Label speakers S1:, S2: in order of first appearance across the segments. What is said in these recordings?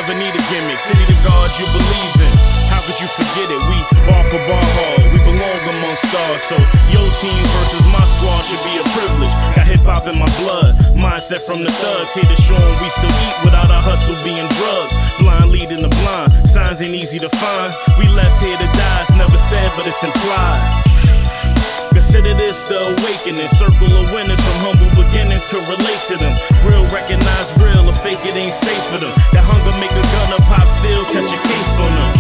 S1: never need a gimmick. City the gods you believe in, how could you forget it? We bar for bar hard, we belong among stars. So your team versus my squad should be a privilege. Got hip-hop in my blood, mindset from the thugs. Here to show 'em we still eat without our hustle being drugs. Blind leading the blind, signs ain't easy to find. We left here to die, it's never said but it's implied. Consider this the awakening, circle of winners from humble beginnings could relate to them. Real recognize real, or fake it ain't safe for them. That hunger make a gunner pop still, catch a case on them.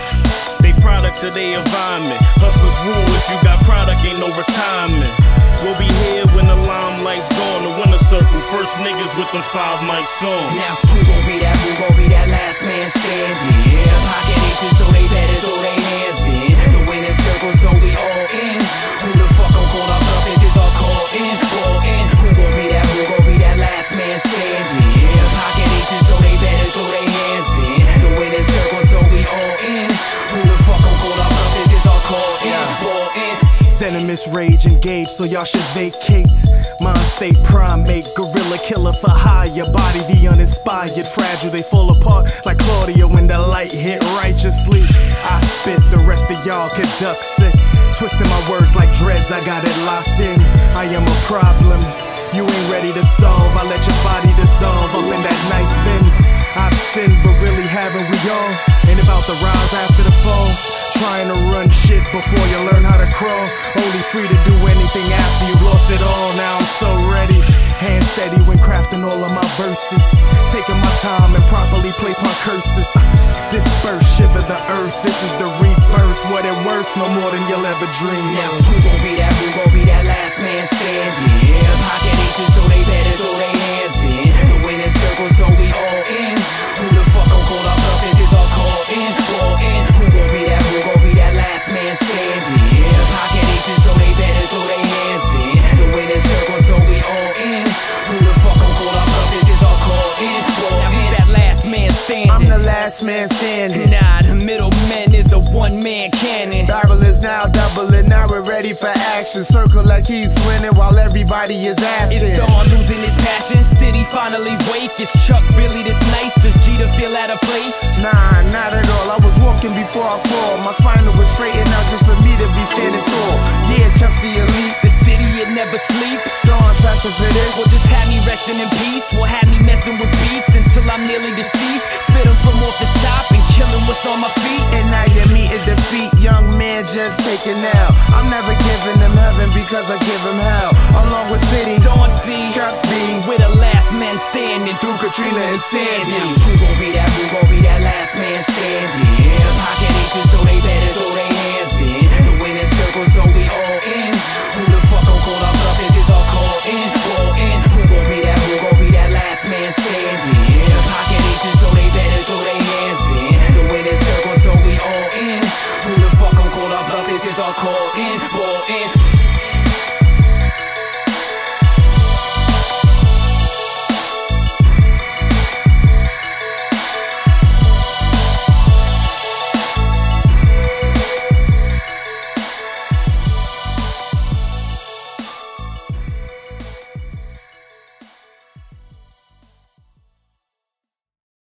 S1: They products of their environment, hustlers rule, if you got product ain't no retirement. We'll be here when the limelight's gone, the winner circle, first niggas with them 5 mics on.
S2: Now who gon' be that last man standing? Yeah, pocket aces so they better throw their hands in. The winning circle so we all in. Who the fuck gon' call our bluff? This is all call in, all in. Who gon' be that last man standing? Yeah, pocket aces so they better throw their hands in. The winning circle so we all in. Who the fuck gon' call our bluff? This is all call in, all in.
S3: Venomous rage engaged, so y'all should vacate. Mind state primate, gorilla killer for hire. Body the uninspired, fragile, they fall apart like Claudia when the light hit righteously. I spit, the rest of y'all could duck sick. Twisting my words like dreads, I got it locked in. I am a problem, you ain't ready to solve. I let your body dissolve up in that nice bin. I've sinned, but really haven't we all? Ain't about the rise after the fall. Trying to run shit before you learn how to crawl. Only free to do anything after you've lost it all. Now I'm so ready, hand steady when crafting all of my verses. Taking my time and properly place my curses. Disperse, shiver the earth, this is the rebirth. What it worth, no more than you'll ever dream.
S2: Now who gon' be that last man standing? Yeah, pocket aces so they better throw their hands in. The winning circle so we all in. Who the fuck gon' call our bluff? This is all call in, all in. Who gon' be that last man standing? Yeah, pocket aces so they better throw their hands in. The winning circle so we all in. Who the fuck gon' call our bluff? This is all call in, all in.
S4: Now who's that last man standing?
S3: I'm the last man standing.
S4: Nah, the middleman is a one-man cannon.
S3: Barrel is now doubling, now we're ready for action. Circle that keeps winning while everybody is asking.
S4: Is Dawn losing his passion? City finally wake? Is Chuck really this nice? Does Jeter feel out of place?
S3: Nah, not at all. I was walking before I crawled. My spinal was straightened out just for me to be standing tall. Yeah, Chuck's the elite.
S4: The city, it never sleeps.
S3: Dawn's passion for this.
S4: Will just have me resting in peace? Will have me messing with beats until I'm nearly deceased? Spit 'em from off the top and killing what's on my feet.
S3: And now you're meeting defeat, young man just taking out. I'm never giving him heaven because I give him hell. Along with City,
S4: Dawn C,
S3: Chuck B,
S4: we're the last men standing
S3: through Katrina and Sandy.
S2: Now who gon' be that